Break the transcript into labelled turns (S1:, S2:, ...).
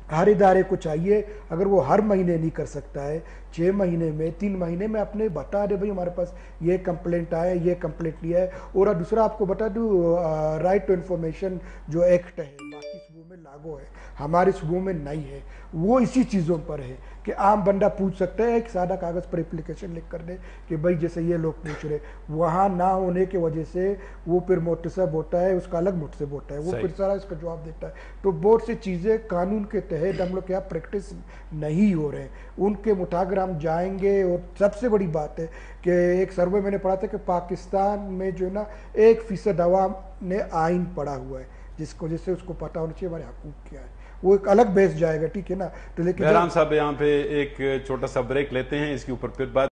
S1: हर इदारे को चाहिए, अगर वो हर महीने नहीं कर सकता है, 6 महीने में, 3 महीने में अपने बता दे भाई हमारे पास ये कंप्लेंट आया, ये कंप्लेंट लिया है। और दूसरा आपको बता दूँ, राइट टू इन्फॉर्मेशन जो एक्ट है बाकी सूबों में लागू है, हमारे सूबों में नहीं है। वो इसी चीज़ों पर है कि आम बंदा पूछ सकता है, एक सादा कागज़ पर एप्लीकेशन लिख कर दे कि भाई जैसे ये लोग पूछ रहे, वहाँ ना होने की वजह से वो फिर मोटसब होता है, उसका अलग मोटसब होता है, वो फिर सारा इसका जवाब देता है। तो बहुत सी चीज़ें कानून के तहत हम लोग के यहाँ प्रैक्टिस नहीं हो रहे हैं, उनके मुताबिक हम जाएंगे। और सबसे बड़ी बात है कि एक सर्वे मैंने पढ़ा था कि पाकिस्तान में जो है ना 1% अवाम ने आइन पढ़ा हुआ है, जिससे उसको पता होना चाहिए हमारे हकूक़ क्या है। वो एक अलग बेस जाएगा, ठीक है ना। तो लेकिन
S2: बहराम साहब, यहाँ पे एक छोटा सा ब्रेक लेते हैं, इसके ऊपर फिर बात